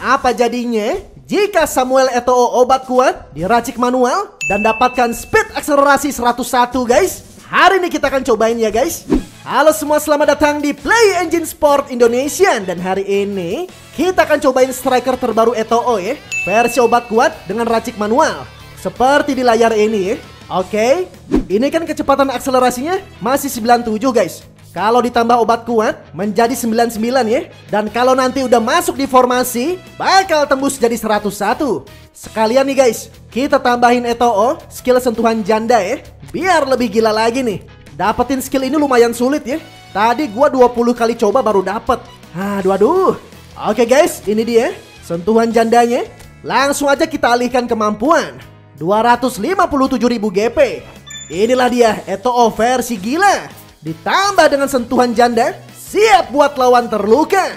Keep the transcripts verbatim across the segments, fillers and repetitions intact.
Apa jadinya jika Samuel Eto'o obat kuat diracik manual dan dapatkan speed akselerasi seratus satu guys? Hari ini kita akan cobain ya guys. Halo semua, selamat datang di Play Engine Sport Indonesia. Dan hari ini kita akan cobain striker terbaru Eto'o ya, versi obat kuat dengan racik manual, seperti di layar ini ya. Oke, ini kan kecepatan akselerasinya masih sembilan puluh tujuh guys. Kalau ditambah obat kuat menjadi sembilan puluh sembilan ya. Dan kalau nanti udah masuk di formasi bakal tembus jadi seratus satu. Sekalian nih guys, kita tambahin Eto'o skill sentuhan janda ya, biar lebih gila lagi nih. Dapetin skill ini lumayan sulit ya. Tadi gua dua puluh kali coba baru dapet. Aduh aduh. Oke guys, ini dia sentuhan jandanya. Langsung aja kita alihkan kemampuan dua ratus lima puluh tujuh ribu G P. Inilah dia Eto'o versi gila. Ditambah dengan sentuhan janda, siap buat lawan terluka.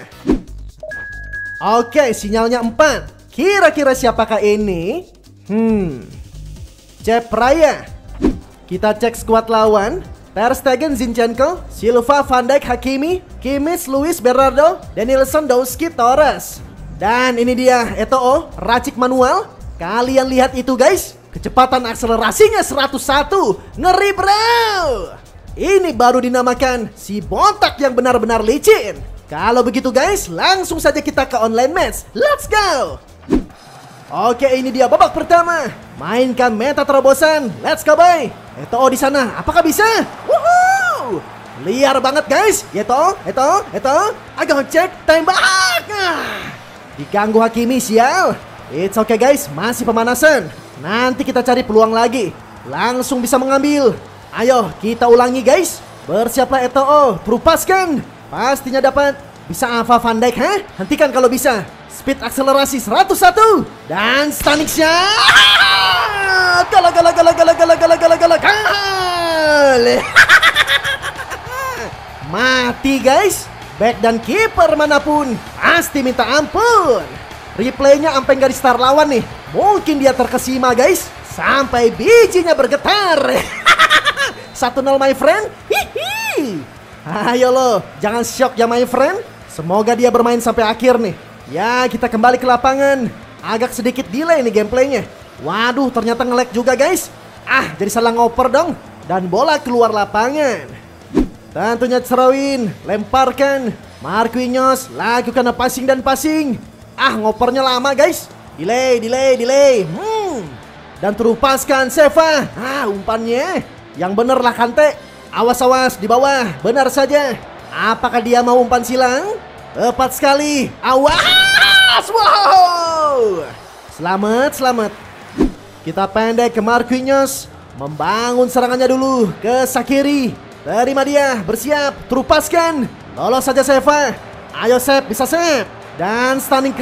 Oke, sinyalnya empat. Kira-kira siapakah ini? Hmm, Cep Raya. Kita cek skuad lawan. Ter Stegen, Zinchenko, Silva, Van Dijk, Hakimi, Kimmich, Luis, Bernardo, Denilson, Dowski, Torres. Dan ini dia Eto'o racik manual. Kalian lihat itu guys, kecepatan akselerasinya seratus satu. Ngeri bro. Ini baru dinamakan si botak yang benar-benar licin. Kalau begitu guys, langsung saja kita ke online match. Let's go. Oke, ini dia babak pertama. Mainkan meta terobosan. Let's go boy. Eto'o di sana, apakah bisa? Woohoo! Liar banget guys. Eto'o, Eto'o, Eto'o. Agak cek tembak. Ah. Diganggu Hakimi, sial. It's okay guys, masih pemanasan. Nanti kita cari peluang lagi. Langsung bisa mengambil. Ayo kita ulangi guys. Bersiaplah Eto'o, Prupaskan. Pastinya dapat. Bisa apa Van Dijk, ha? Hentikan kalau bisa. Speed akselerasi seratus satu. Dan stunning shot. Gala gala gala gala gala gala gala gala gala. Mati guys. Back dan kiper manapun pasti minta ampun. Replaynya sampai garis star lawan nih. Mungkin dia terkesima guys, sampai bijinya bergetar. satu nol my friend. Hihi. Ayo lo, jangan shock ya my friend. Semoga dia bermain sampai akhir nih. Ya, kita kembali ke lapangan. Agak sedikit delay nih gameplaynya. Waduh, ternyata nge-lag juga guys. Ah, jadi salah ngoper dong. Dan bola keluar lapangan. Tentunya Cerowin, lemparkan. Marquinhos, lakukan passing dan passing. Ah, ngopernya lama guys. Delay, delay, delay. Hmm. Dan terupaskan Seva. Ah, umpannya yang bener lah Kante. Awas awas di bawah. Benar saja. Apakah dia mau umpan silang? Tepat sekali. Awas. Wow. Selamat, selamat. Kita pendek ke Marquinhos. Membangun serangannya dulu ke Shaqiri. Terima dia. Bersiap. Terupaskan. Lolos saja Seva. Ayo Sep, bisa Sep. Dan stunning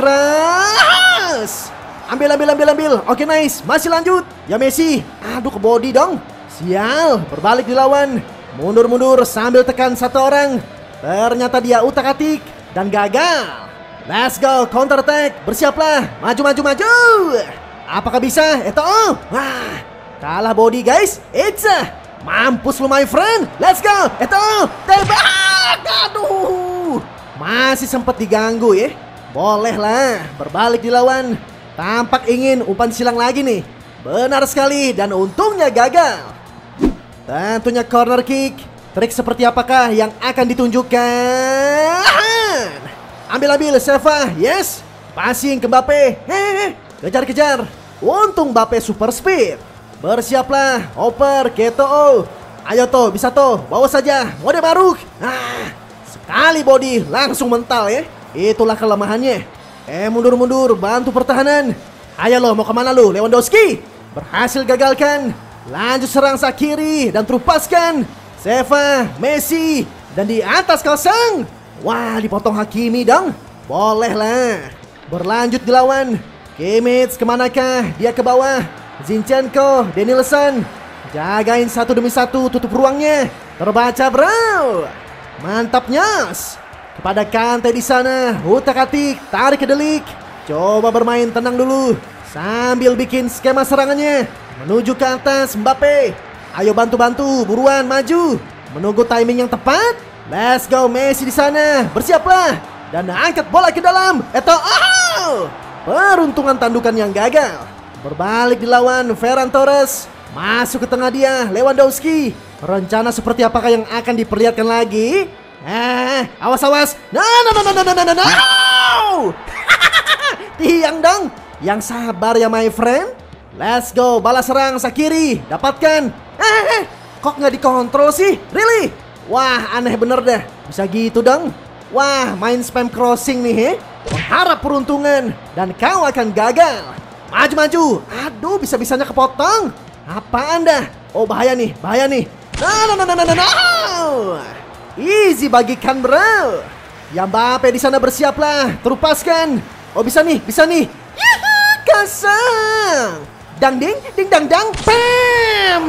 keras. Ambil, ambil, ambil, ambil. Oke nice. Masih lanjut. Ya Messi. Aduh, ke body dong. Sial, berbalik dilawan. Mundur-mundur sambil tekan satu orang. Ternyata dia utak-atik dan gagal. Let's go, counter attack. Bersiaplah, maju, maju, maju. Apakah bisa? Eto'o. Wah, kalah body guys. It's a mampus lu my friend. Let's go, Eto'o. Tembak. Aduh, masih sempat diganggu ya. Boleh lah, berbalik dilawan. Tampak ingin umpan silang lagi nih. Benar sekali, dan untungnya gagal. Tentunya corner kick. Trik seperti apakah yang akan ditunjukkan? Ambil-ambil Seva. Yes. Passing ke Mbappe. Hehehe. Kejar-kejar. Untung Mbappe super speed. Bersiaplah. Oper ke Eto'o. Ayo toh, bisa toh. Bawa saja. Mode Maruk. Ah, sekali body langsung mental ya. Itulah kelemahannya. Eh, mundur-mundur. Bantu pertahanan. Ayo lo, mau kemana lo? Lewandowski. Berhasil gagalkan. Lanjut serang Shaqiri dan terupaskan Seva, Messi, dan di atas kosong. Wah, dipotong Hakimi dong. Boleh lah. Berlanjut dilawan. Kimmich kemanakah? Dia ke bawah. Zinchenko, Denilson. Jagain satu demi satu, tutup ruangnya. Terbaca bro. Mantap nyos. Kepada Kante di sana. Utak-atik, tarik ke Delik. Coba bermain tenang dulu sambil bikin skema serangannya. Menuju ke atas Mbappe. Ayo bantu-bantu, buruan maju. Menunggu timing yang tepat. Let's go Messi di sana. Bersiaplah. dan angkat bola ke dalam. Eto, oh! Peruntungan tandukan yang gagal. Berbalik dilawan Ferran Torres. Masuk ke tengah dia, Lewandowski. Rencana seperti apakah yang akan diperlihatkan lagi? Eh, awas-awas. No, no, no, no, no, no, no, no. Tiang dong. Yang sabar ya my friend. Let's go, balas serang Shaqiri. Dapatkan. Eh, eh, kok nggak dikontrol sih? Really? Wah, aneh bener dah. Bisa gitu dong. Wah, main spam crossing nih, he. Mengharap peruntungan dan kau akan gagal. Maju-maju. Aduh, bisa-bisanya kepotong. Apa anda? Oh, bahaya nih, bahaya nih. No, no, no, no, no, no. Easy bagikan bro. Yang Mbappe di sana bersiaplah. Terupaskan. Oh, bisa nih, bisa nih. Yuhu, kasang. Dang ding, ding dang dang. Pam.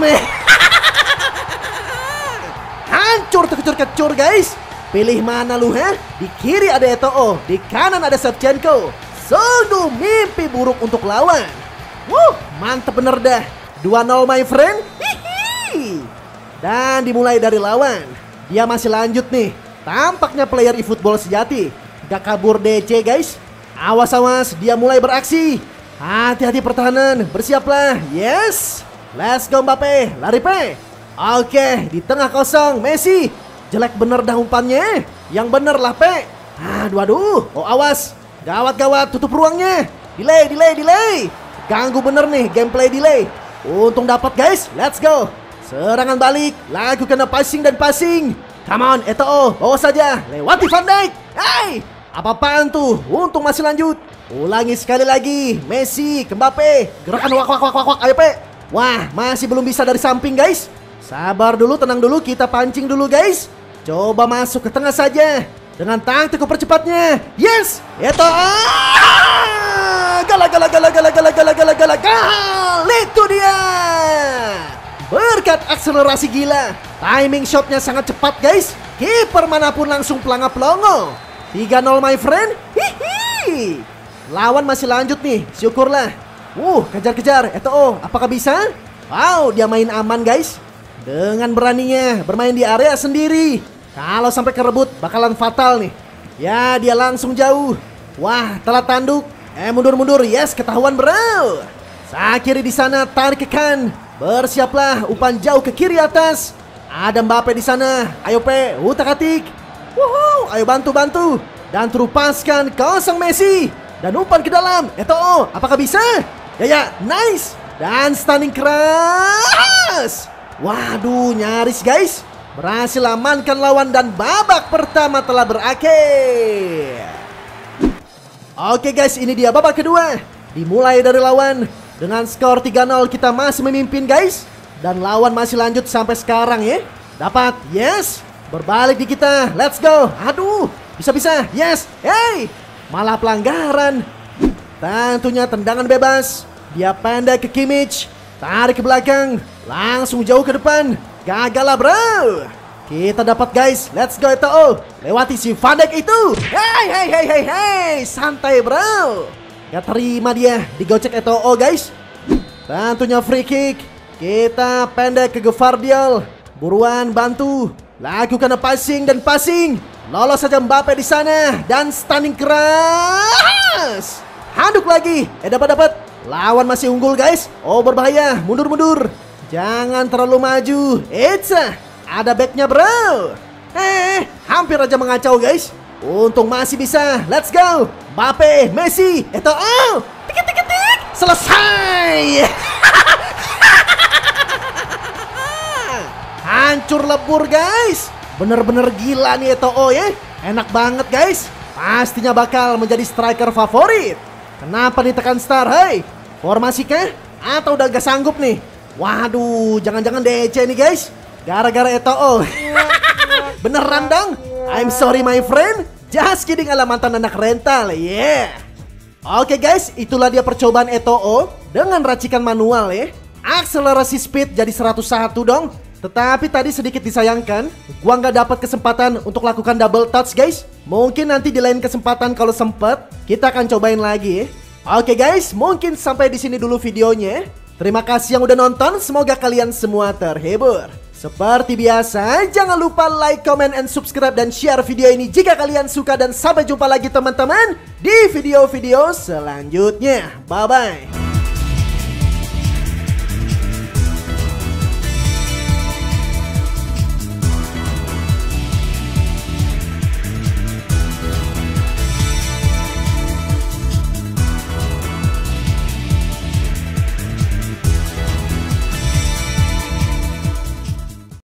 Hancur terkecur-kecur guys. Pilih mana lu, ha? Di kiri ada Eto'o, di kanan ada Shevchenko. Sungguh mimpi buruk untuk lawan. Wuh, mantep bener dah. dua nol my friend. Hihi. Dan dimulai dari lawan. Dia masih lanjut nih. Tampaknya player eFootball sejati. Gak kabur D C guys. Awas-awas, dia mulai beraksi. Hati-hati pertahanan, bersiaplah. Yes. Let's go Mbappe, lari pe. Oke, di tengah kosong Messi. Jelek bener dah umpannya. Yang bener lah pe. Aduh aduh. Oh awas. Gawat-gawat, tutup ruangnya. Delay, delay, delay. Ganggu bener nih gameplay delay. Untung dapat guys. Let's go. Serangan balik. Lakukan passing dan passing. Come on, Eto'o. Bawa saja. Lewati Van Dijk. Hey, apa-apaan tuh? Untung masih lanjut. Ulangi sekali lagi. Messi, ke Mbappe. Gerakan wak wak wak wak wak. Ayo pe. Wah, masih belum bisa dari samping guys. Sabar dulu, tenang dulu. Kita pancing dulu guys. Coba masuk ke tengah saja. Dengan taktik percepatnya. Yes. Eto'o. Gala gala gala gala gala gala gala gala gal. Itu dia. Berkat akselerasi gila. Timing shotnya sangat cepat guys. Kiper manapun langsung pelangap pelongo. tiga nol my friend. Hihi. Lawan masih lanjut nih. Syukurlah. Uh, kejar-kejar. Eto'o, apakah bisa? Wow, dia main aman guys. Dengan beraninya bermain di area sendiri. Kalau sampai kerebut bakalan fatal nih. Ya, dia langsung jauh. Wah, telat tanduk. Eh, mundur-mundur. Yes, ketahuan bro. Shaqiri di sana tarik ke kan. Bersiaplah, umpan jauh ke kiri atas. Ada Mbappe di sana. Ayo pe, utak-atik. Wuhu, ayo bantu-bantu. Dan terupaskan kosong Messi. Dan umpan ke dalam. Eto'o, apakah bisa? Ya ya, nice. Dan stunning keras. Waduh, nyaris guys. Berhasil amankan lawan dan babak pertama telah berakhir. Oke guys, ini dia babak kedua. Dimulai dari lawan. Dengan skor tiga nol kita masih memimpin guys. Dan lawan masih lanjut sampai sekarang ya. Dapat, yes. Berbalik di kita, let's go. Aduh, bisa-bisa, yes. Hey, malah pelanggaran. Tentunya tendangan bebas. Dia pendek ke Kimmich. Tarik ke belakang. Langsung jauh ke depan. Gagal lah bro. Kita dapat guys, let's go Eto'o. Lewati si Van Dijk itu. Hey, hey, hey, hey, hey. Santai bro. Gak terima dia, digocek Eto'o guys. Tentunya free kick. Kita pendek ke Gvardiol. Buruan bantu. Lakukan passing dan passing. Lolos saja Mbappe di sana dan stunning keras. Handuk lagi. Eh dapat dapat. Lawan masih unggul guys. Oh berbahaya. Mundur mundur. Jangan terlalu maju. Eits, ada backnya bro. Eh, hampir aja mengacau guys. Untung masih bisa. Let's go. Mbappe, Messi, Eto'o. Tik tik tik. Selesai. Hancur lebur guys. Bener-bener gila nih Eto'o ya. Enak banget guys. Pastinya bakal menjadi striker favorit. Kenapa ditekan start? Hei, formasi kah? Atau udah gak sanggup nih? Waduh, jangan-jangan D C nih guys. Gara-gara Eto'o. Beneran dong. I'm sorry my friend. Just kidding ala mantan anak rental. Yeah. Oke guys, itulah dia percobaan Eto'o dengan racikan manual ya. Akselerasi speed jadi seratus satu dong. Tetapi tadi sedikit disayangkan, gua nggak dapat kesempatan untuk lakukan double touch guys. Mungkin nanti di lain kesempatan kalau sempet, kita akan cobain lagi ya. Oke guys, mungkin sampai di sini dulu videonya. Terima kasih yang udah nonton, semoga kalian semua terhibur. Seperti biasa, jangan lupa like, comment, and subscribe dan share video ini jika kalian suka. Dan sampai jumpa lagi teman-teman di video-video selanjutnya. Bye-bye.